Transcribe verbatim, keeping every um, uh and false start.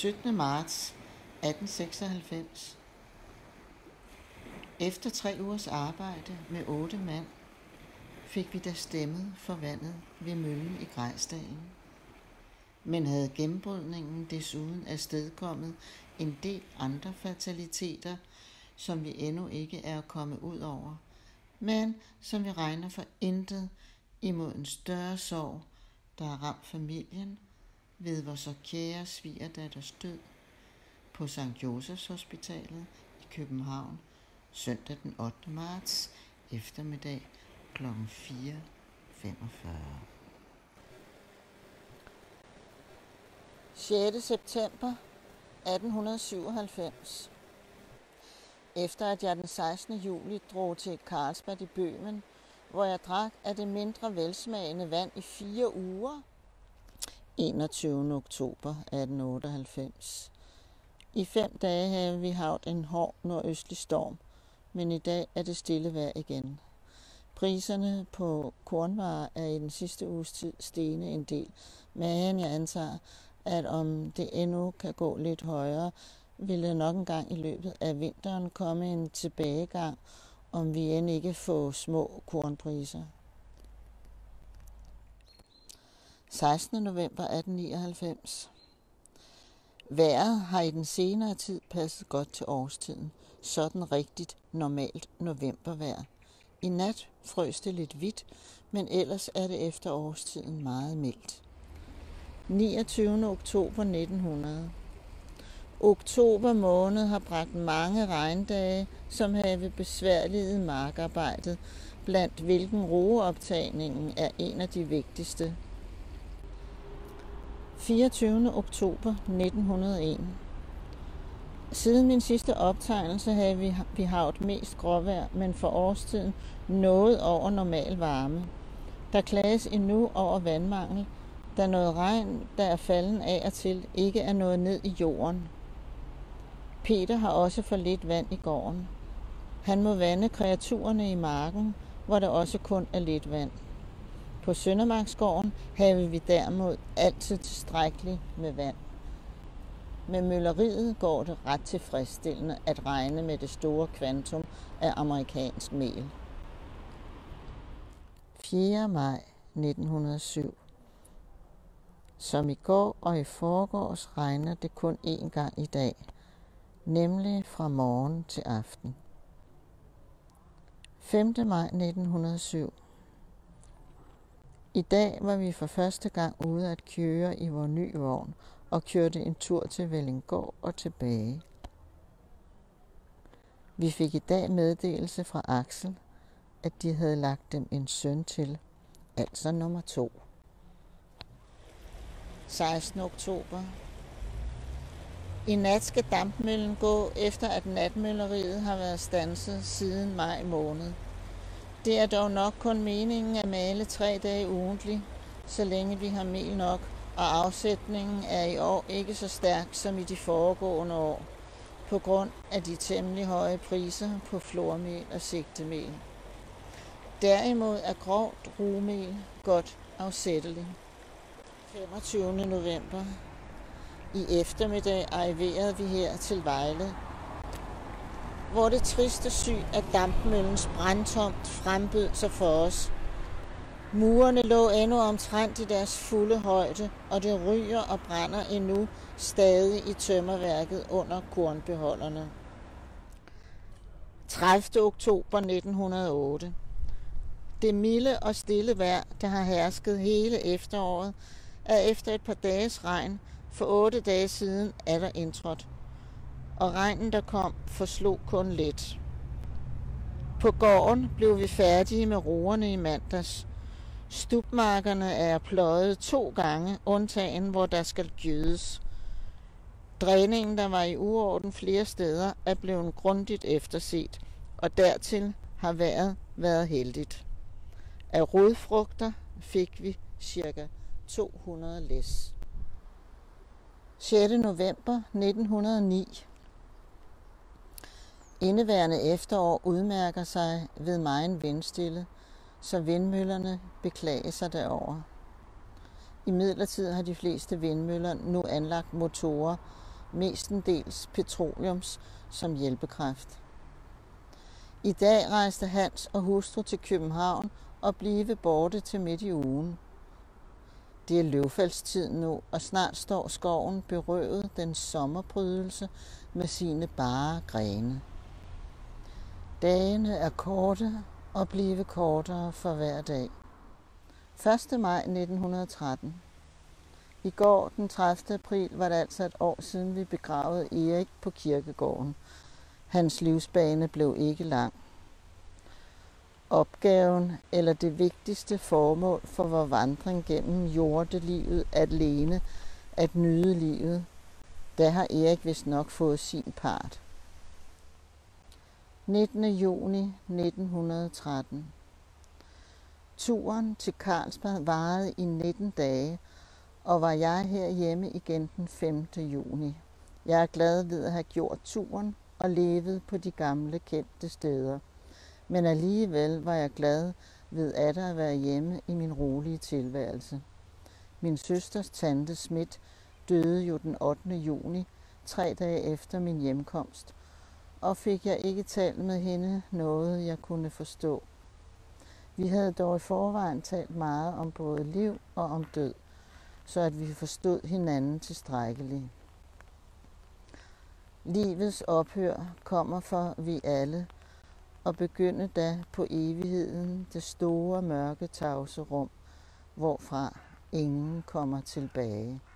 syttende marts atten seksoghalvfems. Efter tre ugers arbejde med otte mand, fik vi da stemmet for vandet ved møllen i Grejsdalen. Men havde gennembrydningen desuden afstedkommet en del andre fataliteter, som vi endnu ikke er kommet ud over, men som vi regner for intet imod en større sorg, der har ramt familien ved vores så kære svigerdatters død på Sankt Josefs Hospitalet i København søndag den ottende marts eftermiddag klokken fire femogfyrre. sjette september atten syvoghalvfems. Efter at jeg den sekstende juli drog til Carlsbad i Bøhmen, hvor jeg drak af det mindre velsmagende vand i fire uger, enogtyvende oktober atten otteoghalvfems. I fem dage havde vi haft en hård nordøstlig storm, men i dag er det stille vejr igen. Priserne på kornvarer er i den sidste uges tid stigende en del, men jeg antager, at om det endnu kan gå lidt højere, vil der nok engang i løbet af vinteren komme en tilbagegang, om vi end ikke får små kornpriser. sekstende november atten nioghalvfems. Vejret har i den senere tid passet godt til årstiden, sådan rigtigt normalt novembervejr. I nat frøs det lidt hvidt, men ellers er det efter årstiden meget mildt. niogtyvende oktober nitten hundrede. Oktober måned har bragt mange regndage, som havde besværliget markarbejdet, blandt hvilken roeoptagningen er en af de vigtigste. fireogtyvende oktober nitten hundrede og en. Siden min sidste optegnelse havde vi, vi haft mest gråvejr, men for årstiden noget over normal varme. Der klages endnu over vandmangel, da noget regn, der er falden af og til, ikke er nået ned i jorden. Peter har også for lidt vand i gården. Han må vande kreaturerne i marken, hvor der også kun er lidt vand. På Søndermarksgården havde vi derimod altid tilstrækkeligt med vand. Med mølleriet går det ret tilfredsstillende at regne med det store kvantum af amerikansk mel. fjerde maj nitten hundrede og syv. Som i går og i forgårs regner det kun én gang i dag, nemlig fra morgen til aften. femte maj nitten hundrede og syv. I dag var vi for første gang ude at køre i vor nye vogn og kørte en tur til Vellinggård og tilbage. Vi fik i dag meddelelse fra Axel, at de havde lagt dem en søn til, altså nummer to. sekstende oktober. I nat skal dampmøllen gå, efter at natmølleriet har været standset siden maj måned. Det er dog nok kun meningen at male tre dage ugentlig, så længe vi har mel nok, og afsætningen er i år ikke så stærk som i de foregående år, på grund af de temmelig høje priser på flormel og sigtemel. Derimod er grovt rugmel godt afsætteligt. femogtyvende november. I eftermiddag arriverede vi her til Vejle, hvor det triste syn af dampmøllens brandtomt frembød sig for os. Murene lå endnu omtrent i deres fulde højde, og det ryger og brænder endnu stadig i tømmerværket under kornbeholderne. tredivte oktober nitten hundrede og otte. Det milde og stille vejr, der har hersket hele efteråret, er efter et par dages regn for otte dage siden er der indtrådt, og regnen, der kom, forslog kun lidt. På gården blev vi færdige med roerne i mandags. Stubmarkerne er pløjet to gange, undtagen hvor der skal gødes. Dræningen, der var i uorden flere steder, er blevet grundigt efterset, og dertil har vejret været heldigt. Af rodfrugter fik vi ca. to hundrede læs. sjette november nitten hundrede og ni. Indeværende efterår udmærker sig ved megen vindstille, så vindmøllerne beklager sig derover. Imidlertid har de fleste vindmøller nu anlagt motorer, mestendels petroleums som hjælpekraft. I dag rejste Hans og hustru til København og blive borte til midt i ugen. Det er løvfaldstid nu, og snart står skoven berøvet den sommerprydelse med sine bare grene. Dagene er korte og blive kortere for hver dag. første maj nitten tretten. I går, den tredivte april, var det altså et år siden, vi begravede Erik på kirkegården. Hans livsbane blev ikke lang. Opgaven, eller det vigtigste formål for vor vandring gennem jordelivet alene, at nyde livet, der har Erik vist nok fået sin part. nittende juni nitten tretten. Turen til Carlsbad varede i nitten dage, og var jeg herhjemme igen den femte juni. Jeg er glad ved at have gjort turen og levet på de gamle kendte steder. Men alligevel var jeg glad ved atter at være hjemme i min rolige tilværelse. Min søsters tante Schmidt døde jo den ottende juni, tre dage efter min hjemkomst, og fik jeg ikke talt med hende noget, jeg kunne forstå. Vi havde dog i forvejen talt meget om både liv og om død, så at vi forstod hinanden tilstrækkeligt. Livets ophør kommer for vi alle, og begynde da på evigheden det store, mørke, tavse rum, hvorfra ingen kommer tilbage.